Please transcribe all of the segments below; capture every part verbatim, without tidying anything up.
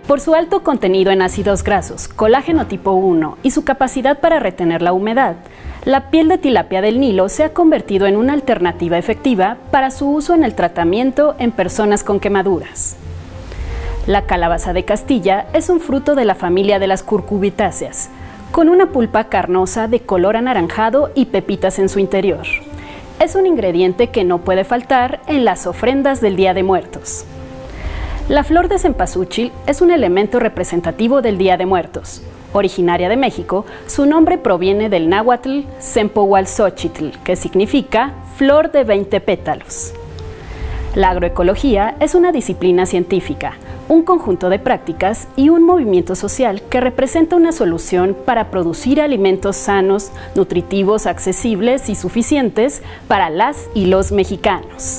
Por su alto contenido en ácidos grasos, colágeno tipo uno y su capacidad para retener la humedad, la piel de tilapia del Nilo se ha convertido en una alternativa efectiva para su uso en el tratamiento en personas con quemaduras. La calabaza de Castilla es un fruto de la familia de las curcubitáceas, con una pulpa carnosa de color anaranjado y pepitas en su interior. Es un ingrediente que no puede faltar en las ofrendas del Día de Muertos. La flor de cempasúchil es un elemento representativo del Día de Muertos. Originaria de México, su nombre proviene del náhuatl Sempohualxochitl, que significa flor de veinte pétalos. La agroecología es una disciplina científica, un conjunto de prácticas y un movimiento social que representa una solución para producir alimentos sanos, nutritivos, accesibles y suficientes para las y los mexicanos.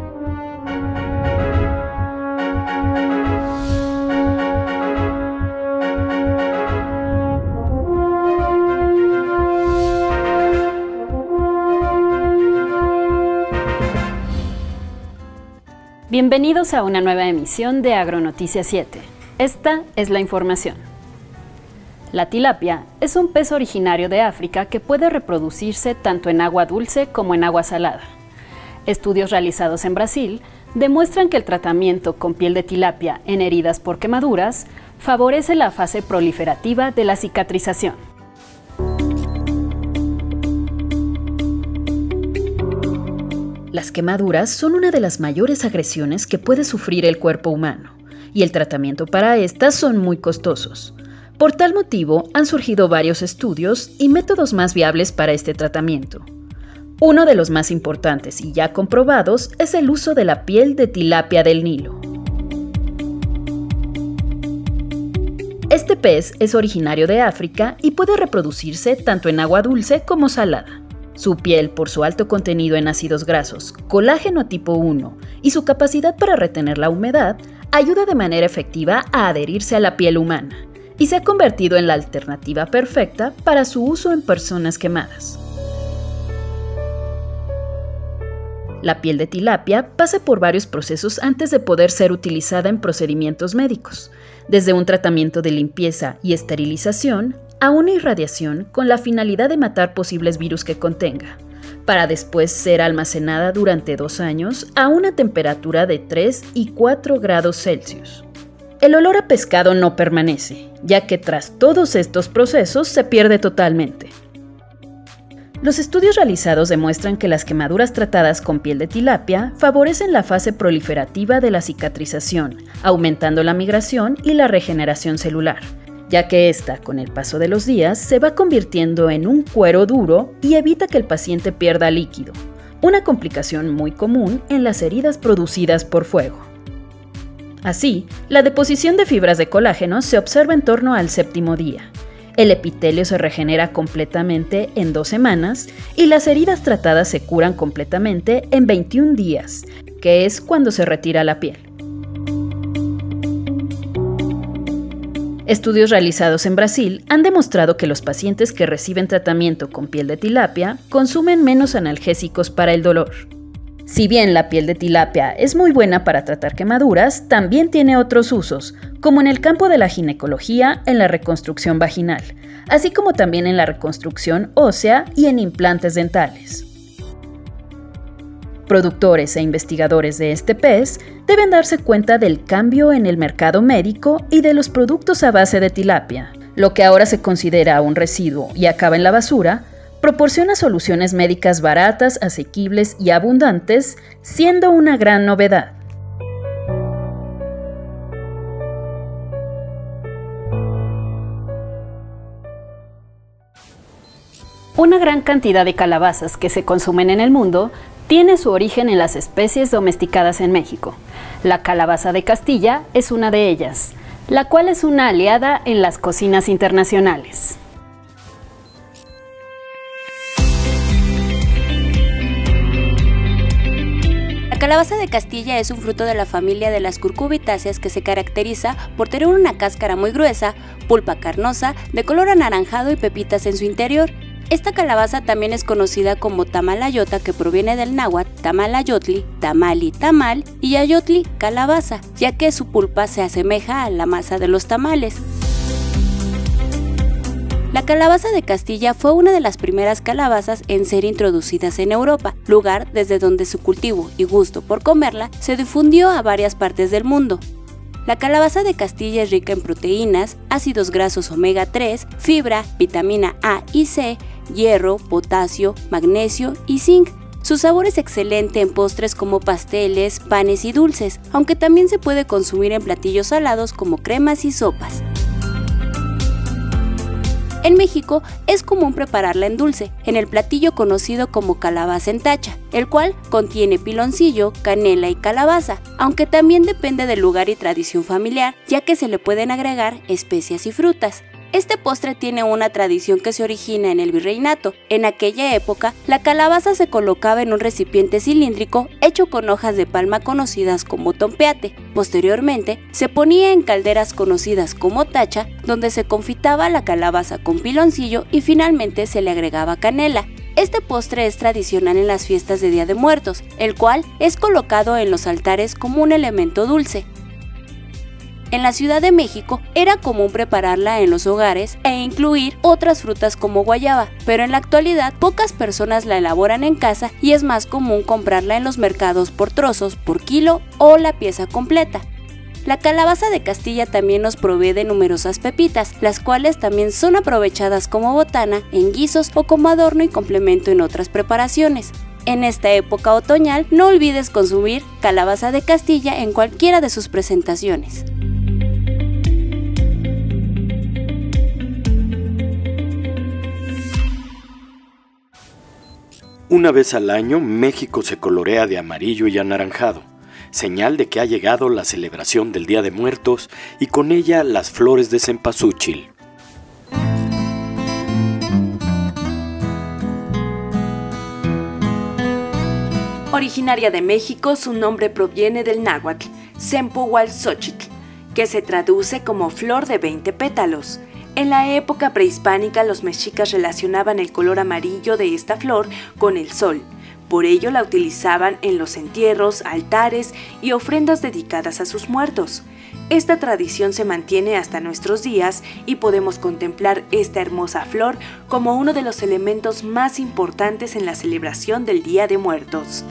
Bienvenidos a una nueva emisión de Agronoticias siete. Esta es la información. La tilapia es un pez originario de África que puede reproducirse tanto en agua dulce como en agua salada. Estudios realizados en Brasil demuestran que el tratamiento con piel de tilapia en heridas por quemaduras favorece la fase proliferativa de la cicatrización. Las quemaduras son una de las mayores agresiones que puede sufrir el cuerpo humano, y el tratamiento para estas son muy costosos. Por tal motivo, han surgido varios estudios y métodos más viables para este tratamiento. Uno de los más importantes y ya comprobados es el uso de la piel de tilapia del Nilo. Este pez es originario de África y puede reproducirse tanto en agua dulce como salada. Su piel, por su alto contenido en ácidos grasos, colágeno tipo uno y su capacidad para retener la humedad, ayuda de manera efectiva a adherirse a la piel humana y se ha convertido en la alternativa perfecta para su uso en personas quemadas. La piel de tilapia pasa por varios procesos antes de poder ser utilizada en procedimientos médicos, desde un tratamiento de limpieza y esterilización a una irradiación con la finalidad de matar posibles virus que contenga, para después ser almacenada durante dos años a una temperatura de tres y cuatro grados Celsius. El olor a pescado no permanece, ya que tras todos estos procesos se pierde totalmente. Los estudios realizados demuestran que las quemaduras tratadas con piel de tilapia favorecen la fase proliferativa de la cicatrización, aumentando la migración y la regeneración celular, ya que ésta, con el paso de los días, se va convirtiendo en un cuero duro y evita que el paciente pierda líquido, una complicación muy común en las heridas producidas por fuego. Así, la deposición de fibras de colágeno se observa en torno al séptimo día. El epitelio se regenera completamente en dos semanas y las heridas tratadas se curan completamente en veintiún días, que es cuando se retira la piel. Estudios realizados en Brasil han demostrado que los pacientes que reciben tratamiento con piel de tilapia consumen menos analgésicos para el dolor. Si bien la piel de tilapia es muy buena para tratar quemaduras, también tiene otros usos, como en el campo de la ginecología, en la reconstrucción vaginal, así como también en la reconstrucción ósea y en implantes dentales. Productores e investigadores de este pez deben darse cuenta del cambio en el mercado médico y de los productos a base de tilapia. Lo que ahora se considera un residuo y acaba en la basura, proporciona soluciones médicas baratas, asequibles y abundantes, siendo una gran novedad. Una gran cantidad de calabazas que se consumen en el mundo tiene su origen en las especies domesticadas en México. La calabaza de Castilla es una de ellas, la cual es una aliada en las cocinas internacionales. La calabaza de Castilla es un fruto de la familia de las curcubitáceas que se caracteriza por tener una cáscara muy gruesa, pulpa carnosa, de color anaranjado y pepitas en su interior. Esta calabaza también es conocida como tamalayota, que proviene del náhuatl tamalayotli, tamali, tamal, y ayotli, calabaza, ya que su pulpa se asemeja a la masa de los tamales. La calabaza de Castilla fue una de las primeras calabazas en ser introducidas en Europa, lugar desde donde su cultivo y gusto por comerla se difundió a varias partes del mundo. La calabaza de Castilla es rica en proteínas, ácidos grasos omega tres, fibra, vitamina A y C, hierro, potasio, magnesio y zinc. Su sabor es excelente en postres como pasteles, panes y dulces, aunque también se puede consumir en platillos salados como cremas y sopas. En México es común prepararla en dulce, en el platillo conocido como calabaza en tacha, el cual contiene piloncillo, canela y calabaza, aunque también depende del lugar y tradición familiar, ya que se le pueden agregar especias y frutas. Este postre tiene una tradición que se origina en el virreinato. En aquella época, la calabaza se colocaba en un recipiente cilíndrico hecho con hojas de palma conocidas como tompeate. Posteriormente, se ponía en calderas conocidas como tacha, donde se confitaba la calabaza con piloncillo y finalmente se le agregaba canela. Este postre es tradicional en las fiestas de Día de Muertos, el cual es colocado en los altares como un elemento dulce. En la Ciudad de México era común prepararla en los hogares e incluir otras frutas como guayaba, pero en la actualidad pocas personas la elaboran en casa y es más común comprarla en los mercados por trozos, por kilo o la pieza completa. La calabaza de Castilla también nos provee de numerosas pepitas, las cuales también son aprovechadas como botana, en guisos o como adorno y complemento en otras preparaciones. En esta época otoñal no olvides consumir calabaza de Castilla en cualquiera de sus presentaciones. Una vez al año, México se colorea de amarillo y anaranjado, señal de que ha llegado la celebración del Día de Muertos y con ella las flores de cempasúchil. Originaria de México, su nombre proviene del náhuatl, Sempohualxochitl, que se traduce como flor de veinte pétalos. En la época prehispánica, los mexicas relacionaban el color amarillo de esta flor con el sol. Por ello la utilizaban en los entierros, altares y ofrendas dedicadas a sus muertos. Esta tradición se mantiene hasta nuestros días y podemos contemplar esta hermosa flor como uno de los elementos más importantes en la celebración del Día de Muertos.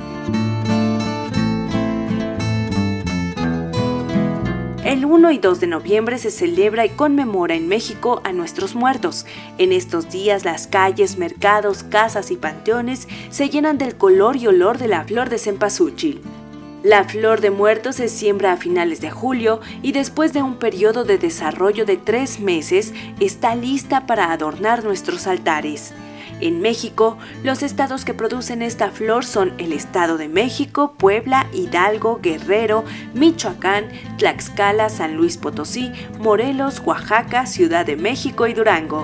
El uno y dos de noviembre se celebra y conmemora en México a nuestros muertos. En estos días las calles, mercados, casas y panteones se llenan del color y olor de la flor de cempasúchil. La flor de muertos se siembra a finales de julio y después de un periodo de desarrollo de tres meses está lista para adornar nuestros altares. En México, los estados que producen esta flor son el Estado de México, Puebla, Hidalgo, Guerrero, Michoacán, Tlaxcala, San Luis Potosí, Morelos, Oaxaca, Ciudad de México y Durango.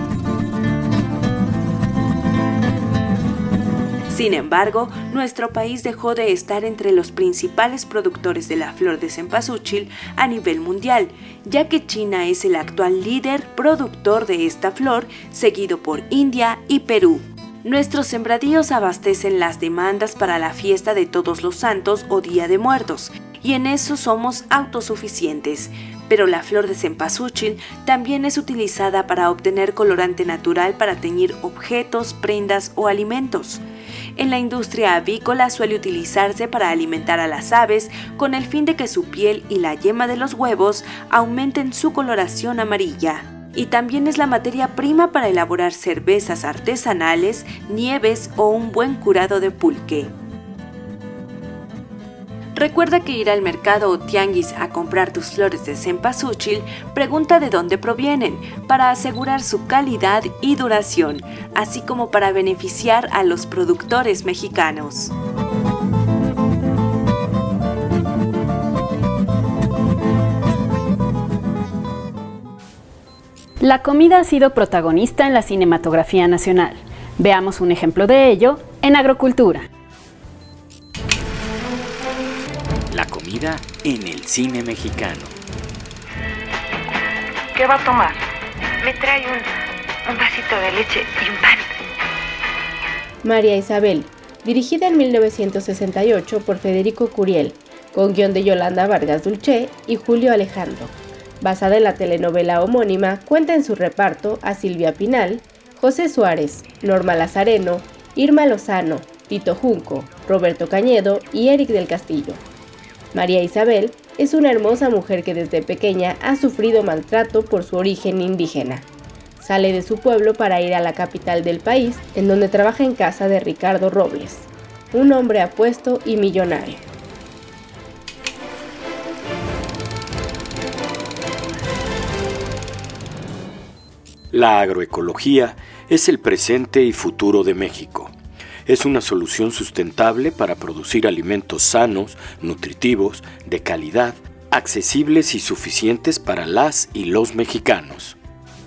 Sin embargo, nuestro país dejó de estar entre los principales productores de la flor de cempasúchil a nivel mundial, ya que China es el actual líder productor de esta flor, seguido por India y Perú. Nuestros sembradíos abastecen las demandas para la fiesta de Todos los Santos o Día de Muertos, y en eso somos autosuficientes. Pero la flor de cempasúchil también es utilizada para obtener colorante natural para teñir objetos, prendas o alimentos. En la industria avícola suele utilizarse para alimentar a las aves con el fin de que su piel y la yema de los huevos aumenten su coloración amarilla. Y también es la materia prima para elaborar cervezas artesanales, nieves o un buen curado de pulque. Recuerda que ir al mercado o tianguis a comprar tus flores de cempasúchil, pregunta de dónde provienen, para asegurar su calidad y duración, así como para beneficiar a los productores mexicanos. La comida ha sido protagonista en la cinematografía nacional. Veamos un ejemplo de ello en Agrocultura. La comida en el cine mexicano. ¿Qué va a tomar? Me trae un, un vasito de leche y un pan. María Isabel, dirigida en mil novecientos sesenta y ocho por Federico Curiel, con guión de Yolanda Vargas Dulce y Julio Alejandro. Basada en la telenovela homónima, cuenta en su reparto a Silvia Pinal, José Suárez, Norma Lazareno, Irma Lozano, Tito Junco, Roberto Cañedo y Eric del Castillo. María Isabel es una hermosa mujer que desde pequeña ha sufrido maltrato por su origen indígena. Sale de su pueblo para ir a la capital del país, en donde trabaja en casa de Ricardo Robles, un hombre apuesto y millonario. La agroecología es el presente y futuro de México. Es una solución sustentable para producir alimentos sanos, nutritivos, de calidad, accesibles y suficientes para las y los mexicanos.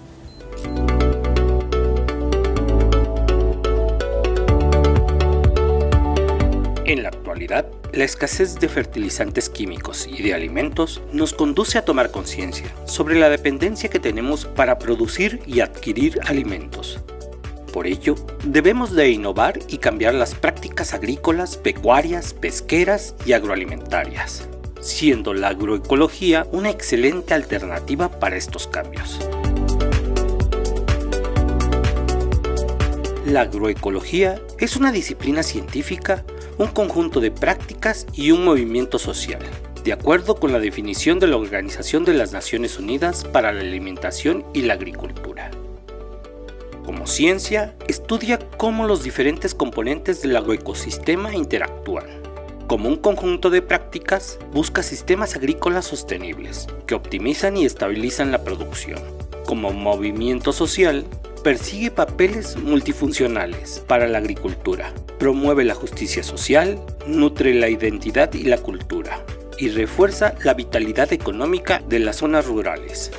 En la actualidad, la escasez de fertilizantes químicos y de alimentos nos conduce a tomar conciencia sobre la dependencia que tenemos para producir y adquirir alimentos. Por ello, debemos de innovar y cambiar las prácticas agrícolas, pecuarias, pesqueras y agroalimentarias, siendo la agroecología una excelente alternativa para estos cambios. La agroecología es una disciplina científica, un conjunto de prácticas y un movimiento social, de acuerdo con la definición de la Organización de las Naciones Unidas para la Alimentación y la Agricultura. Como ciencia, estudia cómo los diferentes componentes del agroecosistema interactúan. Como un conjunto de prácticas, busca sistemas agrícolas sostenibles, que optimizan y estabilizan la producción. Como movimiento social, persigue papeles multifuncionales para la agricultura, promueve la justicia social, nutre la identidad y la cultura, y refuerza la vitalidad económica de las zonas rurales.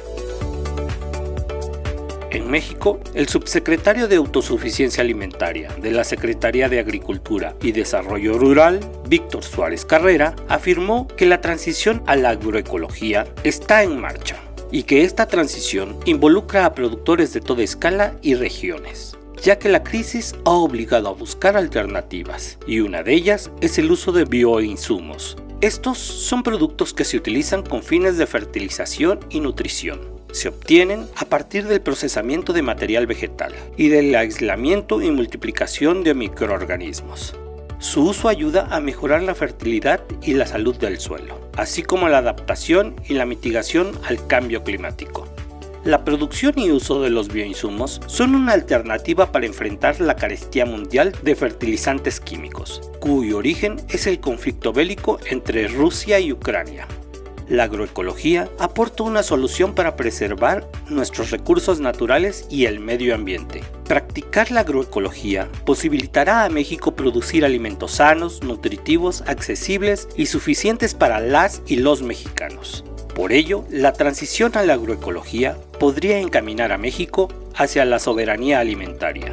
En México, el subsecretario de Autosuficiencia Alimentaria de la Secretaría de Agricultura y Desarrollo Rural, Víctor Suárez Carrera, afirmó que la transición a la agroecología está en marcha y que esta transición involucra a productores de toda escala y regiones, ya que la crisis ha obligado a buscar alternativas, y una de ellas es el uso de bioinsumos. Estos son productos que se utilizan con fines de fertilización y nutrición. Se obtienen a partir del procesamiento de material vegetal y del aislamiento y multiplicación de microorganismos. Su uso ayuda a mejorar la fertilidad y la salud del suelo, así como la adaptación y la mitigación al cambio climático. La producción y uso de los bioinsumos son una alternativa para enfrentar la carestía mundial de fertilizantes químicos, cuyo origen es el conflicto bélico entre Rusia y Ucrania. La agroecología aporta una solución para preservar nuestros recursos naturales y el medio ambiente. Practicar la agroecología posibilitará a México producir alimentos sanos, nutritivos, accesibles y suficientes para las y los mexicanos. Por ello, la transición a la agroecología podría encaminar a México hacia la soberanía alimentaria.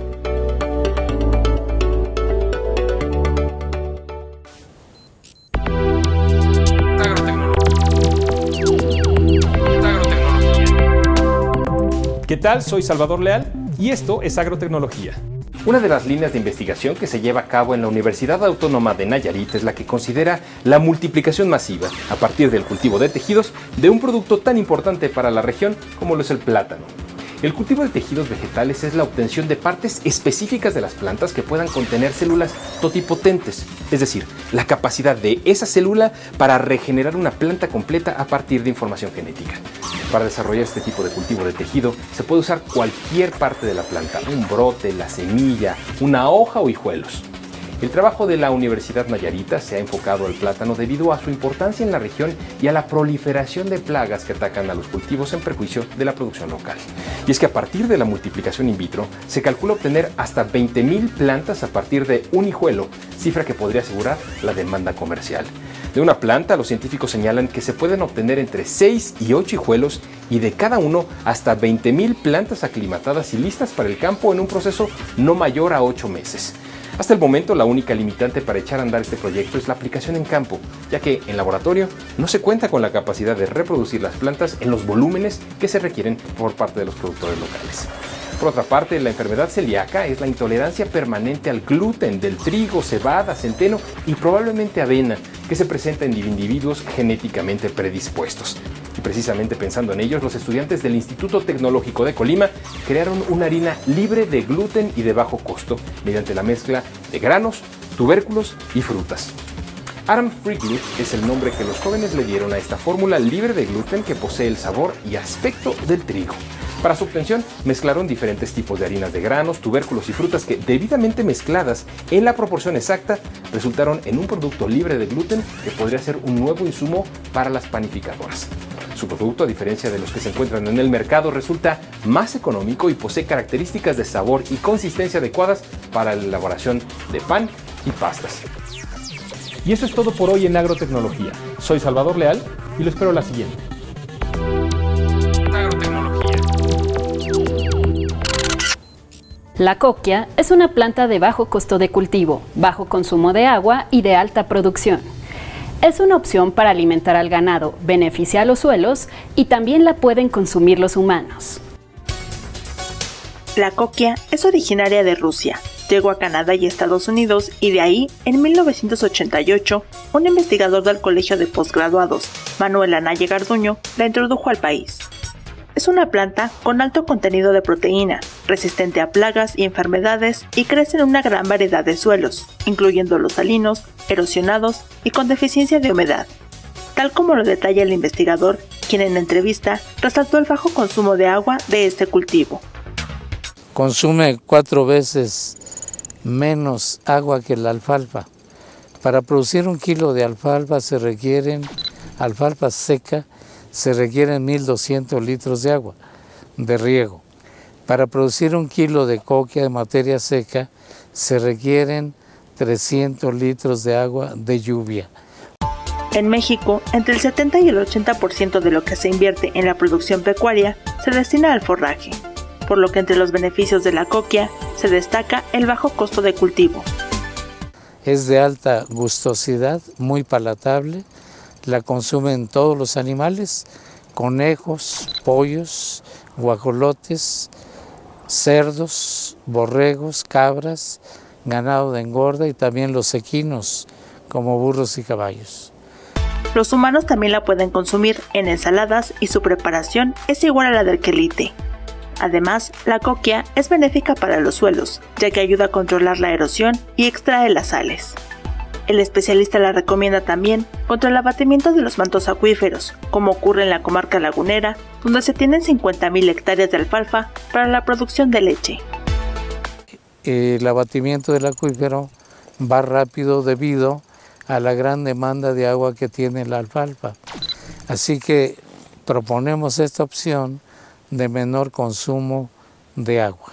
¿Qué tal? Soy Salvador Leal y esto es Agrotecnología. Una de las líneas de investigación que se lleva a cabo en la Universidad Autónoma de Nayarit es la que considera la multiplicación masiva, a partir del cultivo de tejidos, de un producto tan importante para la región como lo es el plátano. El cultivo de tejidos vegetales es la obtención de partes específicas de las plantas que puedan contener células totipotentes, es decir, la capacidad de esa célula para regenerar una planta completa a partir de información genética. Para desarrollar este tipo de cultivo de tejido se puede usar cualquier parte de la planta, un brote, la semilla, una hoja o hijuelos. El trabajo de la Universidad Nayarita se ha enfocado al plátano debido a su importancia en la región y a la proliferación de plagas que atacan a los cultivos en perjuicio de la producción local. Y es que a partir de la multiplicación in vitro se calcula obtener hasta veinte mil plantas a partir de un hijuelo, cifra que podría asegurar la demanda comercial. De una planta, los científicos señalan que se pueden obtener entre seis y ocho hijuelos y de cada uno hasta veinte mil plantas aclimatadas y listas para el campo en un proceso no mayor a ocho meses. Hasta el momento, la única limitante para echar a andar este proyecto es la aplicación en campo, ya que en laboratorio no se cuenta con la capacidad de reproducir las plantas en los volúmenes que se requieren por parte de los productores locales. Por otra parte, la enfermedad celíaca es la intolerancia permanente al gluten del trigo, cebada, centeno y probablemente avena, que se presenta en individuos genéticamente predispuestos. Y precisamente pensando en ellos, los estudiantes del Instituto Tecnológico de Colima crearon una harina libre de gluten y de bajo costo mediante la mezcla de granos, tubérculos y frutas. Aram Free Glut es el nombre que los jóvenes le dieron a esta fórmula libre de gluten que posee el sabor y aspecto del trigo. Para su obtención, mezclaron diferentes tipos de harinas de granos, tubérculos y frutas que, debidamente mezcladas en la proporción exacta, resultaron en un producto libre de gluten que podría ser un nuevo insumo para las panificadoras. Su producto, a diferencia de los que se encuentran en el mercado, resulta más económico y posee características de sabor y consistencia adecuadas para la elaboración de pan y pastas. Y eso es todo por hoy en Agrotecnología. Soy Salvador Leal y lo espero la siguiente. Agrotecnología. La coquia es una planta de bajo costo de cultivo, bajo consumo de agua y de alta producción. Es una opción para alimentar al ganado, beneficia a los suelos y también la pueden consumir los humanos. La coquia es originaria de Rusia. Llegó a Canadá y Estados Unidos y de ahí, en mil novecientos ochenta y ocho, un investigador del Colegio de Postgraduados, Manuel Anaya Garduño, la introdujo al país. Es una planta con alto contenido de proteína, resistente a plagas y enfermedades y crece en una gran variedad de suelos, incluyendo los salinos, erosionados y con deficiencia de humedad. Tal como lo detalla el investigador, quien en la entrevista resaltó el bajo consumo de agua de este cultivo. Consume cuatro veces menos agua que la alfalfa. Para producir un kilo de alfalfa se requieren, alfalfa seca, se requieren mil doscientos litros de agua de riego. Para producir un kilo de coquia de materia seca se requieren trescientos litros de agua de lluvia. En México, entre el setenta y el ochenta por ciento de lo que se invierte en la producción pecuaria se destina al forraje, por lo que entre los beneficios de la coquia se destaca el bajo costo de cultivo. Es de alta gustosidad, muy palatable, la consumen todos los animales, conejos, pollos, guajolotes, cerdos, borregos, cabras, ganado de engorda y también los equinos, como burros y caballos. Los humanos también la pueden consumir en ensaladas y su preparación es igual a la del quelite. Además, la coquia es benéfica para los suelos, ya que ayuda a controlar la erosión y extrae las sales. El especialista la recomienda también contra el abatimiento de los mantos acuíferos, como ocurre en la comarca lagunera, donde se tienen cincuenta mil hectáreas de alfalfa para la producción de leche. El abatimiento del acuífero va rápido debido a la gran demanda de agua que tiene la alfalfa. Así que proponemos esta opción de menor consumo de agua.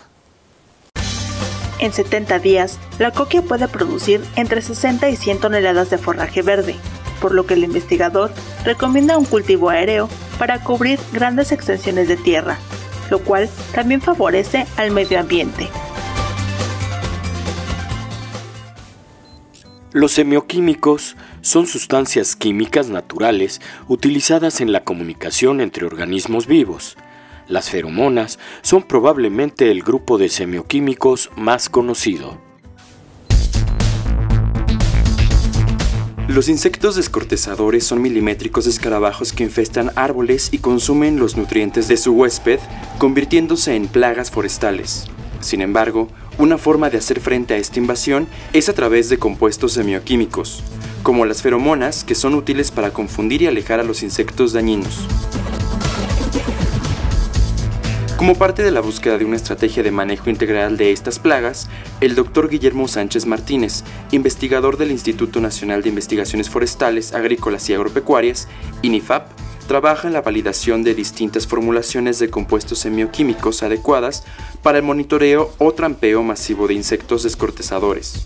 En setenta días, la coquia puede producir entre sesenta y cien toneladas de forraje verde, por lo que el investigador recomienda un cultivo aéreo para cubrir grandes extensiones de tierra, lo cual también favorece al medio ambiente. Los semioquímicos son sustancias químicas naturales utilizadas en la comunicación entre organismos vivos. Las feromonas son probablemente el grupo de semioquímicos más conocido. Los insectos descortezadores son milimétricos escarabajos que infestan árboles y consumen los nutrientes de su huésped, convirtiéndose en plagas forestales. Sin embargo, una forma de hacer frente a esta invasión es a través de compuestos semioquímicos, como las feromonas, que son útiles para confundir y alejar a los insectos dañinos. Como parte de la búsqueda de una estrategia de manejo integral de estas plagas, el doctor Guillermo Sánchez Martínez, investigador del Instituto Nacional de Investigaciones Forestales, Agrícolas y Agropecuarias, INIFAP, trabaja en la validación de distintas formulaciones de compuestos semioquímicos adecuadas para el monitoreo o trampeo masivo de insectos descortezadores.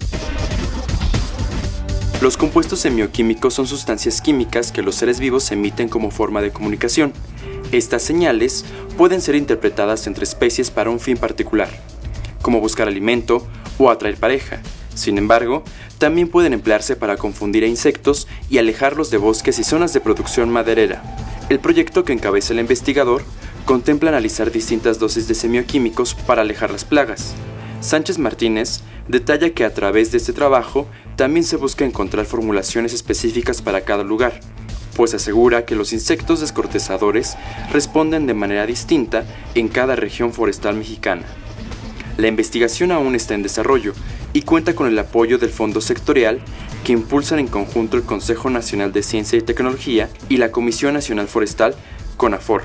Los compuestos semioquímicos son sustancias químicas que los seres vivos emiten como forma de comunicación. Estas señales pueden ser interpretadas entre especies para un fin particular, como buscar alimento o atraer pareja. Sin embargo, también pueden emplearse para confundir a insectos y alejarlos de bosques y zonas de producción maderera. El proyecto que encabeza el investigador contempla analizar distintas dosis de semioquímicos para alejar las plagas. Sánchez Martínez detalla que a través de este trabajo también se busca encontrar formulaciones específicas para cada lugar, pues asegura que los insectos descortezadores responden de manera distinta en cada región forestal mexicana. La investigación aún está en desarrollo y cuenta con el apoyo del Fondo Sectorial que impulsan en conjunto el Consejo Nacional de Ciencia y Tecnología y la Comisión Nacional Forestal, CONAFOR.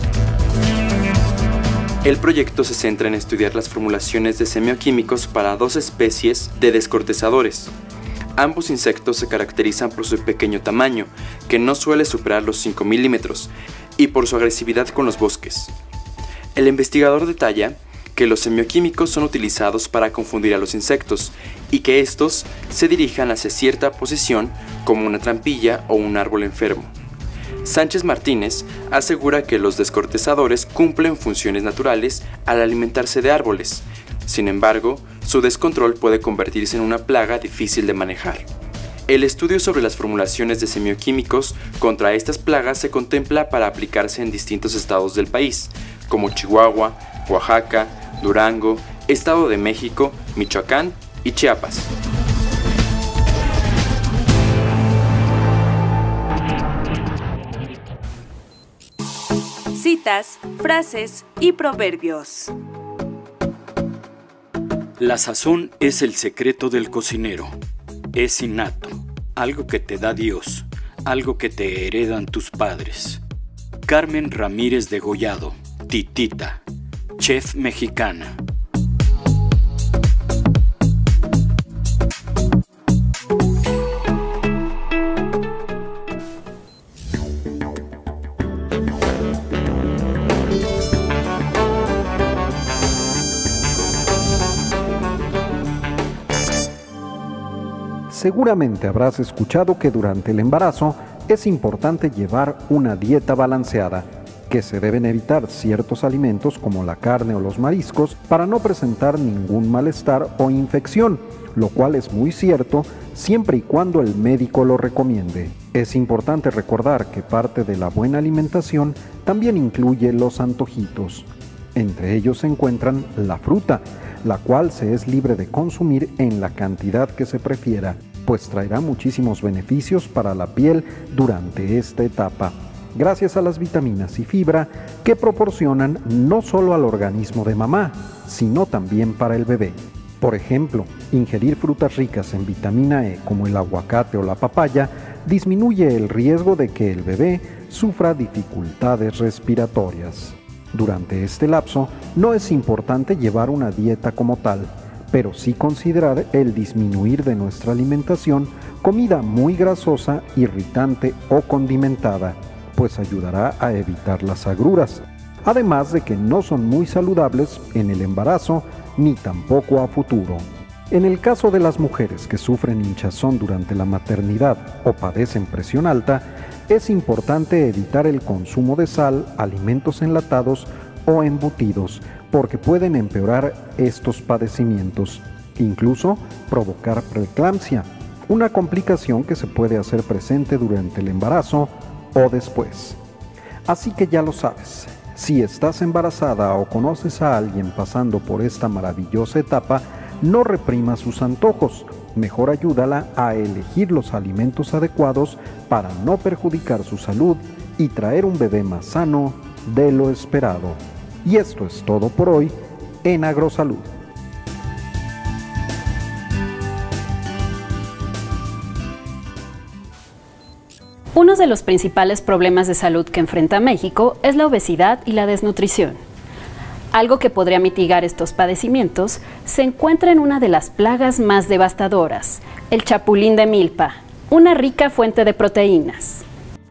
El proyecto se centra en estudiar las formulaciones de semioquímicos para dos especies de descortezadores. Ambos insectos se caracterizan por su pequeño tamaño, que no suele superar los cinco milímetros, y por su agresividad con los bosques. El investigador detalla que los semioquímicos son utilizados para confundir a los insectos y que estos se dirijan hacia cierta posición como una trampilla o un árbol enfermo. Sánchez Martínez asegura que los descortezadores cumplen funciones naturales al alimentarse de árboles. Sin embargo, su descontrol puede convertirse en una plaga difícil de manejar. El estudio sobre las formulaciones de semioquímicos contra estas plagas se contempla para aplicarse en distintos estados del país, como Chihuahua, Oaxaca, Durango, Estado de México, Michoacán y Chiapas. Citas, frases y proverbios. La sazón es el secreto del cocinero. Es innato, algo que te da Dios, algo que te heredan tus padres. Carmen Ramírez de Gollado, Titita, chef mexicana. Seguramente habrás escuchado que durante el embarazo es importante llevar una dieta balanceada, que se deben evitar ciertos alimentos como la carne o los mariscos para no presentar ningún malestar o infección, lo cual es muy cierto siempre y cuando el médico lo recomiende. Es importante recordar que parte de la buena alimentación también incluye los antojitos. Entre ellos se encuentran la fruta, la cual se es libre de consumir en la cantidad que se prefiera, pues traerá muchísimos beneficios para la piel durante esta etapa, gracias a las vitaminas y fibra que proporcionan no solo al organismo de mamá, sino también para el bebé. Por ejemplo, ingerir frutas ricas en vitamina E como el aguacate o la papaya disminuye el riesgo de que el bebé sufra dificultades respiratorias. Durante este lapso no es importante llevar una dieta como tal, pero sí considerar el disminuir de nuestra alimentación comida muy grasosa, irritante o condimentada, pues ayudará a evitar las agruras, además de que no son muy saludables en el embarazo ni tampoco a futuro. En el caso de las mujeres que sufren hinchazón durante la maternidad o padecen presión alta, es importante evitar el consumo de sal, alimentos enlatados o embutidos, porque pueden empeorar estos padecimientos, incluso provocar preeclampsia, una complicación que se puede hacer presente durante el embarazo o después. Así que ya lo sabes, si estás embarazada o conoces a alguien pasando por esta maravillosa etapa, no reprima sus antojos, mejor ayúdala a elegir los alimentos adecuados para no perjudicar su salud y traer un bebé más sano de lo esperado. Y esto es todo por hoy en Agrosalud. Uno de los principales problemas de salud que enfrenta México es la obesidad y la desnutrición. Algo que podría mitigar estos padecimientos se encuentra en una de las plagas más devastadoras, el chapulín de milpa, una rica fuente de proteínas.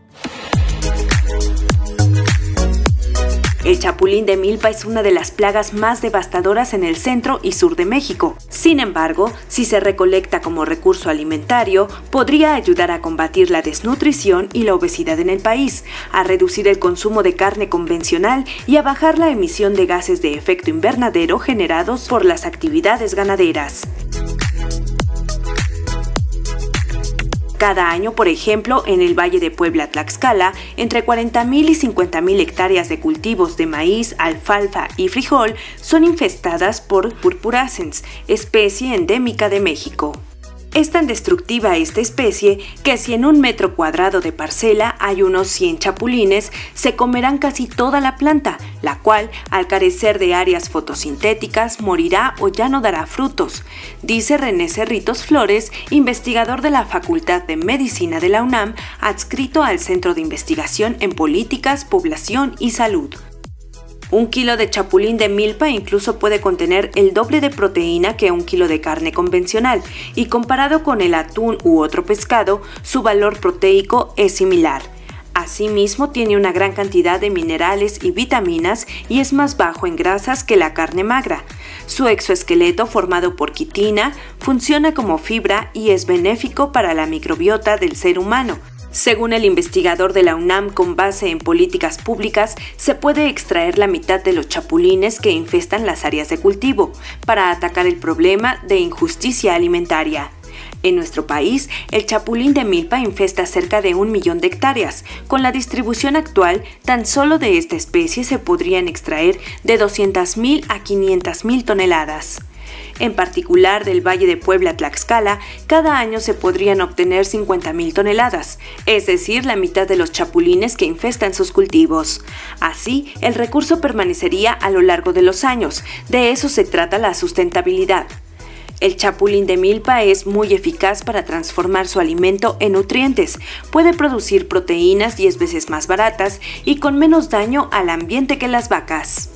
El chapulín de milpa es una de las plagas más devastadoras en el centro y sur de México. Sin embargo, si se recolecta como recurso alimentario, podría ayudar a combatir la desnutrición y la obesidad en el país, a reducir el consumo de carne convencional y a bajar la emisión de gases de efecto invernadero generados por las actividades ganaderas. Cada año, por ejemplo, en el Valle de Puebla-Tlaxcala, entre cuarenta mil y cincuenta mil hectáreas de cultivos de maíz, alfalfa y frijol son infestadas por purpurascens, especie endémica de México. Es tan destructiva esta especie que si en un metro cuadrado de parcela hay unos cien chapulines, se comerán casi toda la planta, la cual, al carecer de áreas fotosintéticas, morirá o ya no dará frutos, dice René Cerritos Flores, investigador de la Facultad de Medicina de la UNAM, adscrito al Centro de Investigación en Políticas, Población y Salud. Un kilo de chapulín de milpa incluso puede contener el doble de proteína que un kilo de carne convencional, y comparado con el atún u otro pescado, su valor proteico es similar. Asimismo, tiene una gran cantidad de minerales y vitaminas y es más bajo en grasas que la carne magra. Su exoesqueleto, formado por quitina, funciona como fibra y es benéfico para la microbiota del ser humano. Según el investigador de la UNAM con base en políticas públicas, se puede extraer la mitad de los chapulines que infestan las áreas de cultivo para atacar el problema de injusticia alimentaria. En nuestro país, el chapulín de milpa infesta cerca de un millón de hectáreas. Con la distribución actual, tan solo de esta especie se podrían extraer de doscientas mil a quinientas mil toneladas. En particular, del Valle de Puebla-Tlaxcala, cada año se podrían obtener cincuenta mil toneladas, es decir, la mitad de los chapulines que infestan sus cultivos. Así, el recurso permanecería a lo largo de los años. De eso se trata la sustentabilidad. El chapulín de milpa es muy eficaz para transformar su alimento en nutrientes. Puede producir proteínas diez veces más baratas y con menos daño al ambiente que las vacas.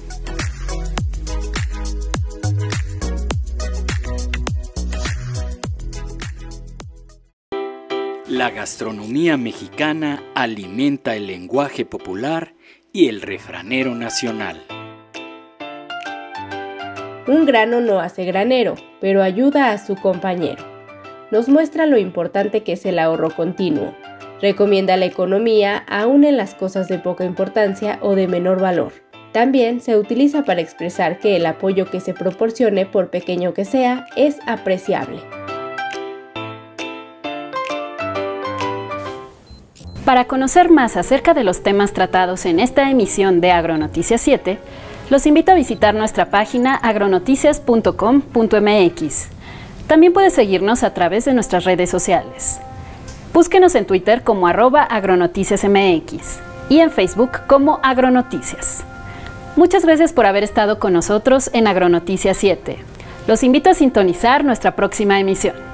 La gastronomía mexicana alimenta el lenguaje popular y el refranero nacional. Un grano no hace granero, pero ayuda a su compañero. Nos muestra lo importante que es el ahorro continuo. Recomienda la economía aún en las cosas de poca importancia o de menor valor. También se utiliza para expresar que el apoyo que se proporcione, por pequeño que sea, es apreciable. Para conocer más acerca de los temas tratados en esta emisión de Agronoticias siete, los invito a visitar nuestra página agronoticias punto com punto m x. También puedes seguirnos a través de nuestras redes sociales. Búsquenos en Twitter como arroba agronoticiasmx y en Facebook como Agronoticias. Muchas gracias por haber estado con nosotros en Agronoticias siete. Los invito a sintonizar nuestra próxima emisión.